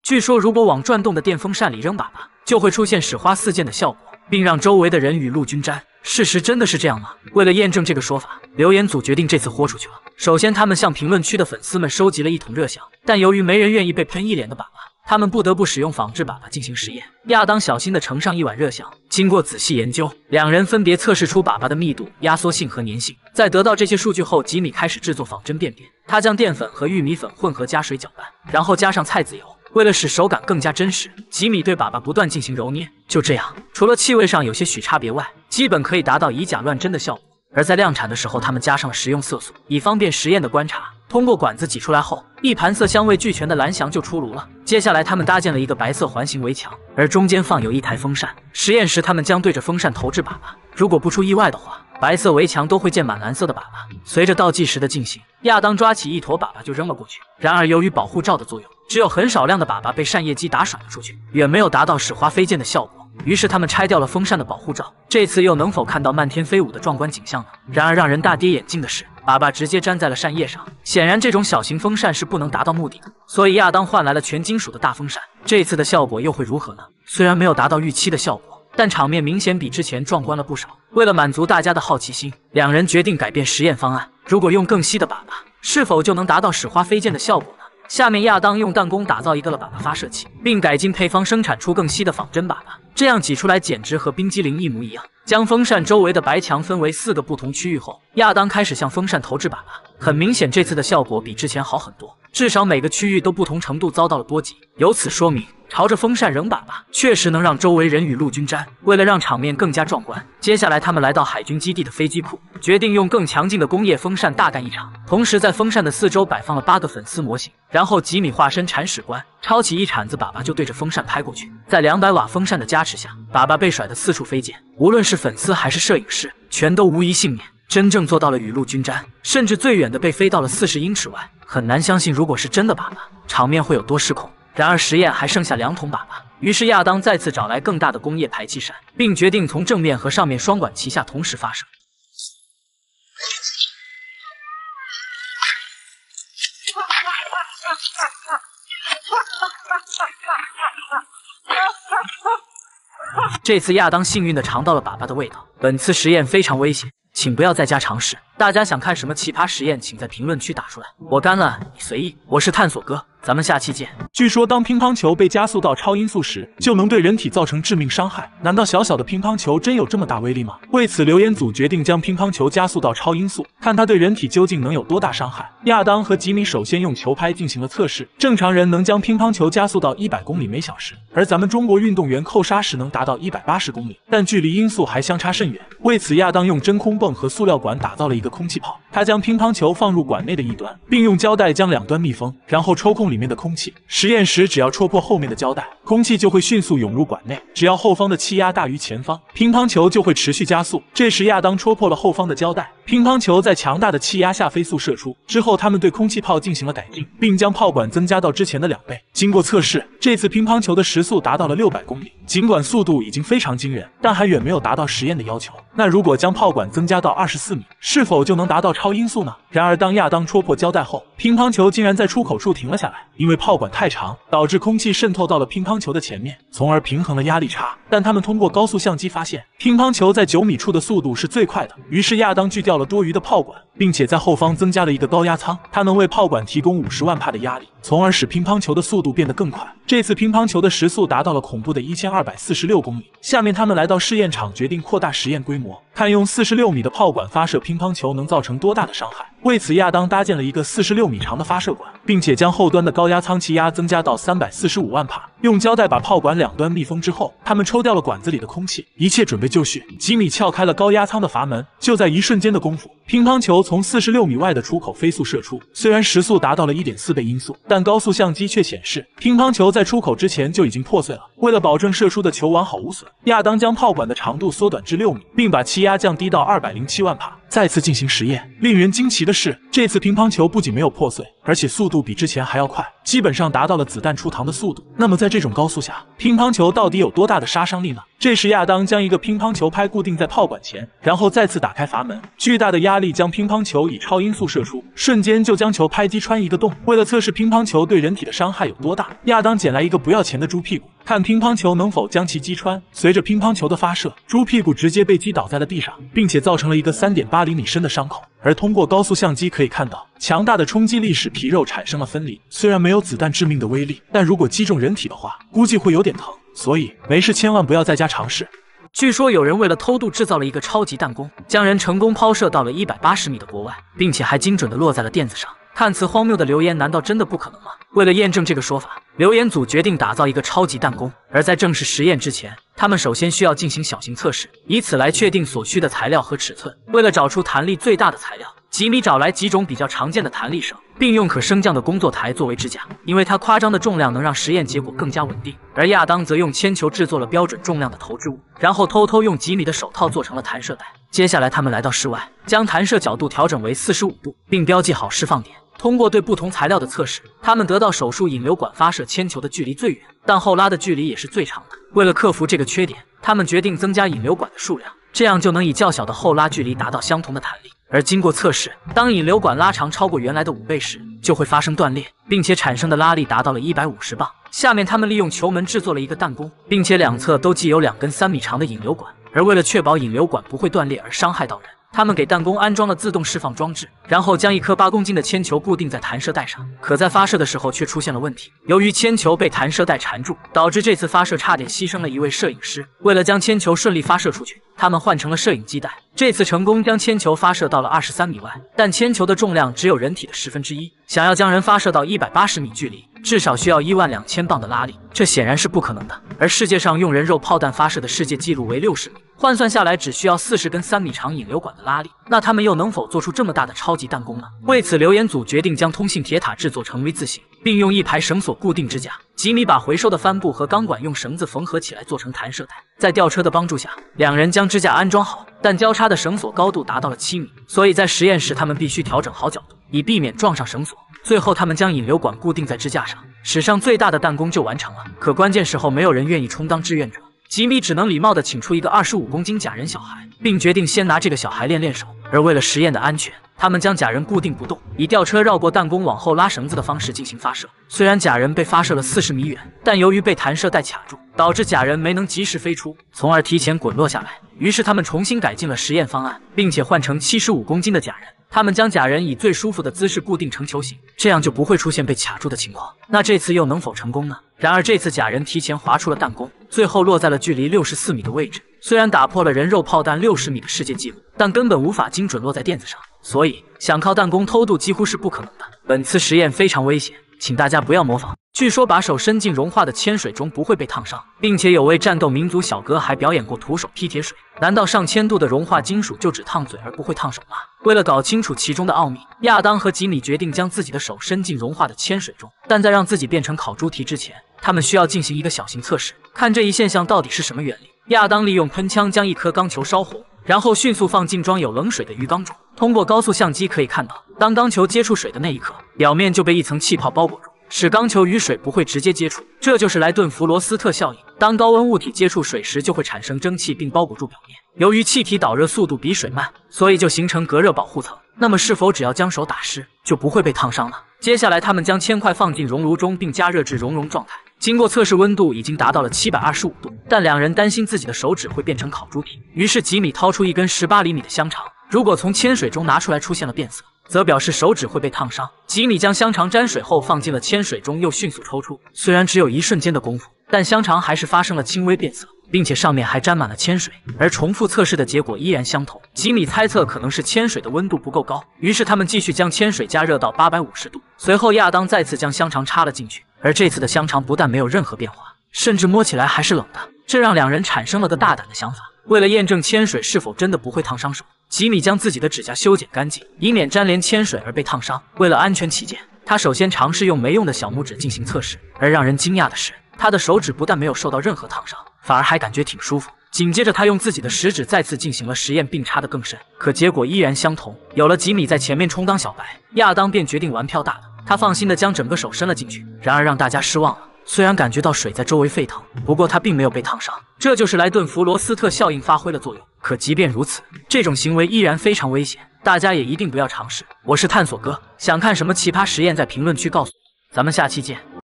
据说如果往转动的电风扇里扔粑粑，就会出现矢花四溅的效果，并让周围的人雨露均沾。事实真的是这样吗？为了验证这个说法，留言组决定这次豁出去了。首先，他们向评论区的粉丝们收集了1桶热响，但由于没人愿意被喷一脸的粑粑，他们不得不使用仿制粑粑进行实验。亚当小心地盛上1碗热响，经过仔细研究，两人分别测试出粑粑的密度、压缩性和粘性。在得到这些数据后，吉米开始制作仿真便便。他将淀粉和玉米粉混合加水搅拌，然后加上菜籽油。为了使手感更加真实，吉米对粑粑不断进行揉捏。就这样，除了气味上有些许差别外，基本可以达到以假乱真的效果。而在量产的时候，他们加上了食用色素，以方便实验的观察。通过管子挤出来后，一盘色香味俱全的蓝翔就出炉了。接下来，他们搭建了一个白色环形围墙，而中间放有1台风扇。实验时，他们将对着风扇投掷粑粑，如果不出意外的话，白色围墙都会溅满蓝色的粑粑。随着倒计时的进行，亚当抓起1坨粑粑就扔了过去。然而，由于保护罩的作用，只有很少量的粑粑被扇叶机打甩了出去，远没有达到使花飞溅的效果。于是他们拆掉了风扇的保护罩，这次又能否看到漫天飞舞的壮观景象呢？然而让人大跌眼镜的是，粑粑直接粘在了扇叶上。显然这种小型风扇是不能达到目的的，所以亚当换来了全金属的大风扇。这次的效果又会如何呢？虽然没有达到预期的效果，但场面明显比之前壮观了不少。为了满足大家的好奇心，两人决定改变实验方案。如果用更稀的粑粑，是否就能达到使花飞溅的效果呢？下面亚当用弹弓打造一个了粑粑发射器，并改进配方生产出更稀的仿真粑粑，这样挤出来简直和冰激凌一模一样。将风扇周围的白墙分为4个不同区域后，亚当开始向风扇投掷粑粑。很明显，这次的效果比之前好很多，至少每个区域都不同程度遭到了波及。由此说明，朝着风扇扔粑粑确实能让周围人雨露均沾。为了让场面更加壮观，接下来他们来到海军基地的飞机库，决定用更强劲的工业风扇大干一场。同时在风扇的四周摆放了8个粉丝模型，然后吉米化身铲屎官，抄起一铲子粑粑就对着风扇拍过去。在200瓦风扇的加持下，粑粑被甩得四处飞溅，无论是粉丝还是摄影师，全都无一幸免，真正做到了雨露均沾，甚至最远的被飞到了40英尺外。很难相信，如果是真的粑粑，场面会有多失控。然而实验还剩下2桶粑粑，于是亚当再次找来更大的工业排气扇，并决定从正面和上面双管齐下同时发射。这次亚当幸运地尝到了粑粑的味道。本次实验非常危险，请不要在家尝试。大家想看什么奇葩实验，请在评论区打出来，我干了，你随意。我是探索哥，咱们下期见。 据说当乒乓球被加速到超音速时，就能对人体造成致命伤害。难道小小的乒乓球真有这么大威力吗？为此，留言组决定将乒乓球加速到超音速，看它对人体究竟能有多大伤害。亚当和吉米首先用球拍进行了测试，正常人能将乒乓球加速到100公里每小时，而咱们中国运动员扣杀时能达到180公里，但距离音速还相差甚远。为此，亚当用真空泵和塑料管打造了一个空气炮，他将乒乓球放入管内的一端，并用胶带将2端密封，然后抽空里面的空气。实验时，只要戳破后面的胶带，空气就会迅速涌入管内。只要后方的气压大于前方，乒乓球就会持续加速。这时，亚当戳破了后方的胶带，乒乓球在强大的气压下飞速射出。之后，他们对空气炮进行了改进，并将炮管增加到之前的2倍。经过测试，这次乒乓球的时速达到了600公里。尽管速度已经非常惊人，但还远没有达到实验的要求。那如果将炮管增加到24米，是否就能达到超音速呢？然而，当亚当戳破胶带后，乒乓球竟然在出口处停了下来，因为炮管太长，导致空气渗透到了乒乓球的前面，从而平衡了压力差。但他们通过高速相机发现，乒乓球在9米处的速度是最快的。于是亚当锯掉了多余的炮管，并且在后方增加了一个高压舱，它能为炮管提供50万帕的压力，从而使乒乓球的速度变得更快。这次乒乓球的时速达到了恐怖的1246公里。下面他们来到试验场，决定扩大实验规模，看用46米的炮管发射乒乓球能造成多大的伤害。为此，亚当搭建了一个46米长的发射管，并且将后端的高压舱气压增加到345万帕。用胶带把炮管2端密封之后，他们抽掉了管子里的空气，一切准备就绪。吉米撬开了高压舱的阀门，就在一瞬间的功夫，乒乓球从46米外的出口飞速射出。虽然时速达到了1.4倍音速，但高速相机却显示乒乓球在出口之前就已经破碎了。为了保证射出的球完好无损，亚当将炮管的长度缩短至6米，并把气压降低到207万帕。再次进行实验，令人惊奇的是，这次乒乓球不仅没有破碎，而且速度比之前还要快，基本上达到了子弹出膛的速度。那么在这种高速下，乒乓球到底有多大的杀伤力呢？ 这时亚当将一个乒乓球拍固定在炮管前，然后再次打开阀门，巨大的压力将乒乓球以超音速射出，瞬间就将球拍击穿一个洞。为了测试乒乓球对人体的伤害有多大，亚当捡来一个不要钱的猪屁股，看乒乓球能否将其击穿。随着乒乓球的发射，猪屁股直接被击倒在了地上，并且造成了一个3.8厘米深的伤口。而通过高速相机可以看到，强大的冲击力使皮肉产生了分离。虽然没有子弹致命的威力，但如果击中人体的话，估计会有点疼。所以没事千万不要在家尝试。 据说有人为了偷渡制造了一个超级弹弓，将人成功抛射到了180米的国外，并且还精准地落在了垫子上。看似荒谬的流言，难道真的不可能吗？为了验证这个说法，流言组决定打造一个超级弹弓。而在正式实验之前，他们首先需要进行小型测试，以此来确定所需的材料和尺寸。为了找出弹力最大的材料，吉米找来几种比较常见的弹力绳，并用可升降的工作台作为支架，因为它夸张的重量能让实验结果更加稳定。而亚当则用铅球制作了标准重量的投掷物，然后偷偷用吉米的手套做成了弹射带。接下来他们来到室外，将弹射角度调整为45度，并标记好释放点。通过对不同材料的测试，他们得到手术引流管发射铅球的距离最远，但后拉的距离也是最长的。为了克服这个缺点，他们决定增加引流管的数量，这样就能以较小的后拉距离达到相同的弹力。而经过测试，当引流管拉长超过原来的5倍时，就会发生断裂，并且产生的拉力达到了150磅。下面他们利用球门制作了一个弹弓，并且两侧都系有2根3米长的引流管。而为了确保引流管不会断裂而伤害到人，他们给弹弓安装了自动释放装置，然后将一颗8公斤的铅球固定在弹射带上。可在发射的时候却出现了问题，由于铅球被弹射带缠住，导致这次发射差点牺牲了一位摄影师。为了将铅球顺利发射出去，他们换成了摄影机带。这次成功将铅球发射到了23米外，但铅球的重量只有人体的1/10。想要将人发射到180米距离，至少需要12000磅的拉力，这显然是不可能的。而世界上用人肉炮弹发射的世界纪录为60米，换算下来只需要40根3米长引流管的拉力，那他们又能否做出这么大的超级弹弓呢？为此，流言组决定将通信铁塔制作成 V 字形，并用一排绳索固定支架。吉米把回收的帆布和钢管用绳子缝合起来做成弹射带，在吊车的帮助下，两人将支架安装好，但交叉的绳索高度达到了7米，所以在实验时他们必须调整好角度，以避免撞上绳索。最后，他们将引流管固定在支架上，史上最大的弹弓就完成了。可关键时候，没有人愿意充当志愿者，吉米只能礼貌地请出一个25公斤假人小孩，并决定先拿这个小孩练练手。而为了实验的安全，他们将假人固定不动，以吊车绕过弹弓往后拉绳子的方式进行发射。虽然假人被发射了40米远，但由于被弹射带卡住，导致假人没能及时飞出，从而提前滚落下来。于是他们重新改进了实验方案，并且换成75公斤的假人。他们将假人以最舒服的姿势固定成球形，这样就不会出现被卡住的情况。那这次又能否成功呢？然而这次假人提前滑出了弹弓，最后落在了距离64米的位置。虽然打破了人肉炮弹60米的世界纪录，但根本无法精准落在垫子上，所以想靠弹弓偷渡几乎是不可能的。本次实验非常危险，请大家不要模仿。据说把手伸进融化的铅水中不会被烫伤，并且有位战斗民族小哥还表演过徒手劈铁水。难道上千度的融化金属就只烫嘴而不会烫手吗？为了搞清楚其中的奥秘，亚当和吉米决定将自己的手伸进融化的铅水中，但在让自己变成烤猪蹄之前，他们需要进行一个小型测试，看这一现象到底是什么原理。亚当利用喷枪将一颗钢球烧红，然后迅速放进装有冷水的鱼缸中。通过高速相机可以看到，当钢球接触水的那一刻，表面就被一层气泡包裹住，使钢球与水不会直接接触，这就是莱顿弗罗斯特效应。当高温物体接触水时，就会产生蒸汽并包裹住表面。由于气体导热速度比水慢，所以就形成隔热保护层。那么是否只要将手打湿，就不会被烫伤了？接下来他们将铅块放进熔炉中，并加热至熔融状态。经过测试，温度已经达到了725度，但两人担心自己的手指会变成烤猪蹄，于是吉米掏出一根18厘米的香肠，如果从铅水中拿出来出现了变色，则表示手指会被烫伤。吉米将香肠沾水后放进了铅水中，又迅速抽出。虽然只有一瞬间的功夫，但香肠还是发生了轻微变色，并且上面还沾满了铅水。而重复测试的结果依然相同。吉米猜测可能是铅水的温度不够高，于是他们继续将铅水加热到850度。随后亚当再次将香肠插了进去，而这次的香肠不但没有任何变化，甚至摸起来还是冷的，这让两人产生了个大胆的想法。为了验证铅水是否真的不会烫伤手，吉米将自己的指甲修剪干净，以免沾连铅水而被烫伤。为了安全起见，他首先尝试用没用的小拇指进行测试，而让人惊讶的是，他的手指不但没有受到任何烫伤，反而还感觉挺舒服。紧接着他用自己的食指再次进行了实验，并插得更深，可结果依然相同。有了吉米在前面充当小白，亚当便决定玩票大的，他放心地将整个手伸了进去。然而让大家失望了，虽然感觉到水在周围沸腾，不过他并没有被烫伤， 这就是莱顿弗罗斯特效应发挥了作用。可即便如此，这种行为依然非常危险，大家也一定不要尝试。我是探索哥，想看什么奇葩实验，在评论区告诉我，咱们下期见。